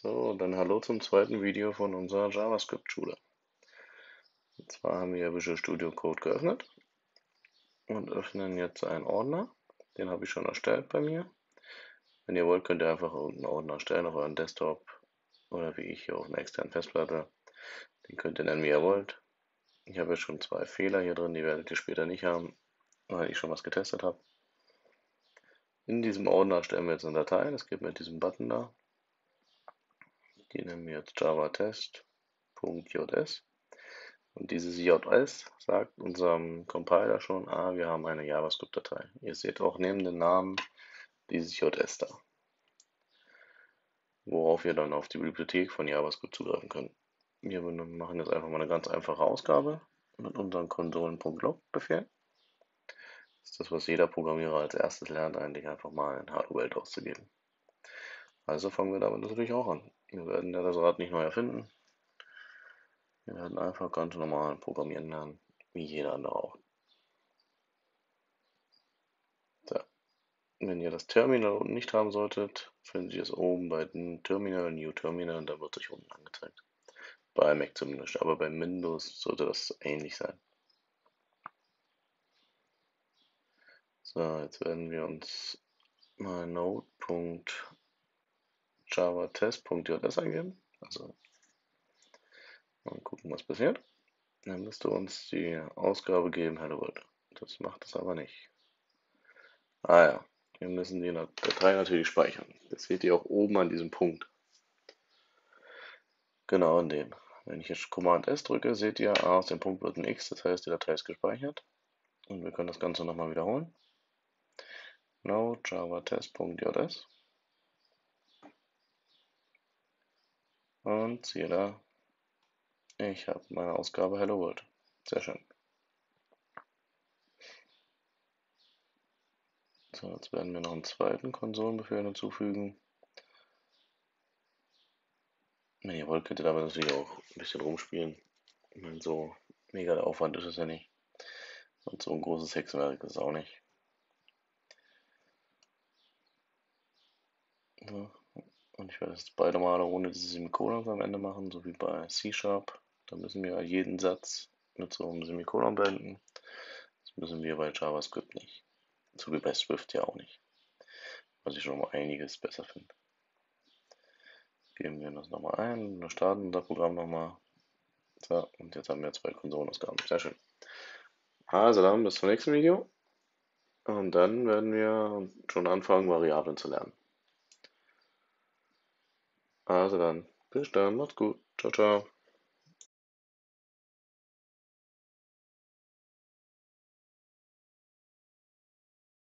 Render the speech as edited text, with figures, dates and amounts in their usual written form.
So, dann hallo zum zweiten Video von unserer JavaScript-Schule. Und zwar haben wir Visual Studio Code geöffnet und öffnen jetzt einen Ordner. Den habe ich schon erstellt bei mir. Wenn ihr wollt, könnt ihr einfach irgendeinen Ordner erstellen auf euren Desktop oder wie ich hier auf einer externen Festplatte. Den könnt ihr nennen, wie ihr wollt. Ich habe jetzt schon 2 Fehler hier drin, die werdet ihr später nicht haben, weil ich schon was getestet habe. In diesem Ordner erstellen wir jetzt eine Datei, das geht mit diesem Button da. Die nennen wir jetzt javatest.js. Und dieses JS sagt unserem Compiler schon, wir haben eine JavaScript-Datei. Ihr seht auch neben dem Namen dieses JS da, worauf ihr dann auf die Bibliothek von JavaScript zugreifen könnt. Wir machen jetzt einfach mal eine ganz einfache Ausgabe mit unserem Konsolen.log-Befehl. Das ist das, was jeder Programmierer als erstes lernt, eigentlich einfach mal in Hello World auszugeben. Also fangen wir damit natürlich auch an. Wir werden ja das Rad nicht neu erfinden. Wir werden einfach ganz normal programmieren lernen, wie jeder andere auch. So. Wenn ihr das Terminal unten nicht haben solltet, findet ihr es oben bei den Terminal, New Terminal, und da wird euch unten angezeigt. Bei Mac zumindest, aber bei Windows sollte das ähnlich sein. So, jetzt werden wir uns mal node.javatest.js eingeben. Also mal gucken, was passiert. Dann müsste uns die Ausgabe geben, Hello World. Das macht es aber nicht. Ja, wir müssen die Datei natürlich speichern. Das seht ihr auch oben an diesem Punkt. Genau an dem. Wenn ich jetzt Command S drücke, seht ihr, aus dem Punkt wird ein X, das heißt, die Datei ist gespeichert. Und wir können das Ganze nochmal wiederholen. Node javatest.js. Und siehe da, ich habe meine Ausgabe Hello World. Sehr schön. So, jetzt werden wir noch einen zweiten Konsolenbefehl hinzufügen. Wenn ihr wollt, könnt ihr damit natürlich auch ein bisschen rumspielen. Ich meine, so mega der Aufwand ist es ja nicht. Und so ein großes Hexenwerk ist es auch nicht. So. Und ich werde jetzt beide Male ohne diese Semikolons am Ende machen, so wie bei C#. Da müssen wir jeden Satz mit so einem Semikolon beenden. Das müssen wir bei JavaScript nicht. So wie bei Swift ja auch nicht. Was ich schon um einiges besser finde. Geben wir das nochmal ein, wir starten unser Programm nochmal. So, und jetzt haben wir 2 Konsolenausgaben. Sehr schön. Also dann bis zum nächsten Video. Und dann werden wir schon anfangen, Variablen zu lernen. Also dann, bis dann, macht's gut. Ciao, ciao.